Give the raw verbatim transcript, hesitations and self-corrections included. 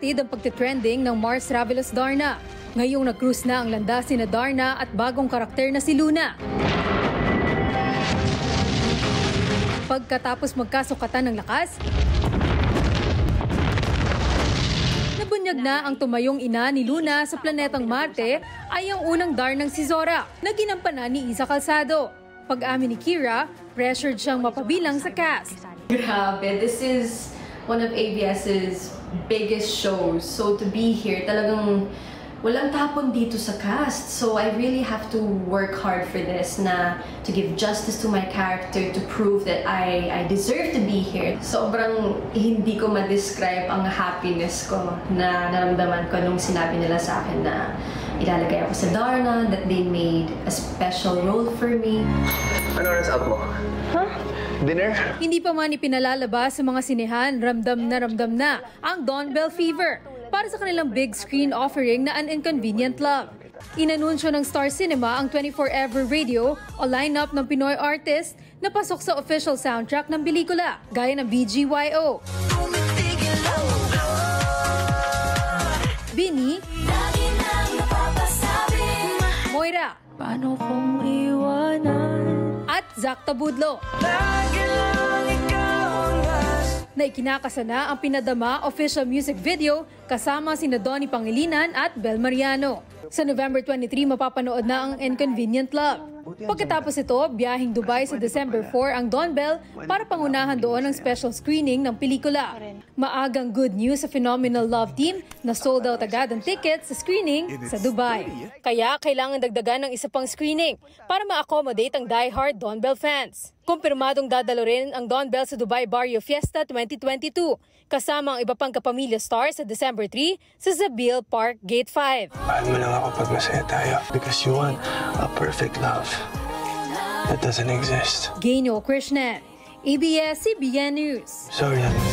Naghahatid ang pagtitrending ng Mars Travelers Darna. Ngayong nag-cruise na ang landas ni Darna at bagong karakter na si Luna. Pagkatapos magkasukatan ng lakas, nabunyag na ang tumayong ina ni Luna sa planetang Marte ay ang unang Darnang si Zora na ginampanan ni Isa Calzado. Pag-amin ni Kira, pressured siyang mapabilang sa cast. Grabe, this is one of A B S's biggest shows. So to be here, talagang walang tapon dito sa cast. So I really have to work hard for this na to give justice to my character, to prove that I, I deserve to be here. Sobrang hindi ko ma-describe ang happiness ko na naramdaman ko nung sinabi nila sa akin na ilalagay ako sa Darna, that they made a special role for me. Ano oras out mo? Huh? Dinner? Hindi pa man ipinalalabas sa mga sinehan, ramdam na ramdam na ang Dawn Bell Fever para sa kanilang big screen offering na An Inconvenient Love. Inanunsyo ng Star Cinema ang twenty-four Ever Radio o lineup ng Pinoy artist na pasok sa official soundtrack ng pelikula, gaya ng B G Y O, Bini, Moira, Paano kung iwanan? at Zach Tabudlo, na ikinakasa na ang pinadama official music video kasama sina Donnie Pangilinan at Bel Mariano. Sa November twenty-three, mapapanood na ang Inconvenient Love. Pagkatapos ito, biyaheng Dubai sa December four ang Dawn Bell para pangunahan doon ng special screening ng pelikula. Maagang good news sa Phenomenal Love team na sold out agad ang tickets sa screening sa Dubai. Kaya kailangan dagdagan ng isa pang screening para ma-accommodate ang die-hard Dawn Bell fans. Kumpirmadong dadalo rin ang Dawn Bell sa Dubai Barrio Fiesta twenty twenty-two kasama ang iba pang kapamilya stars sa December three sa Zabil Park Gate five. Mahal mo lang ako pag masaya tayo because you want a perfect love that doesn't exist. Gaino Krishnan, A B S C B N News. Sorry,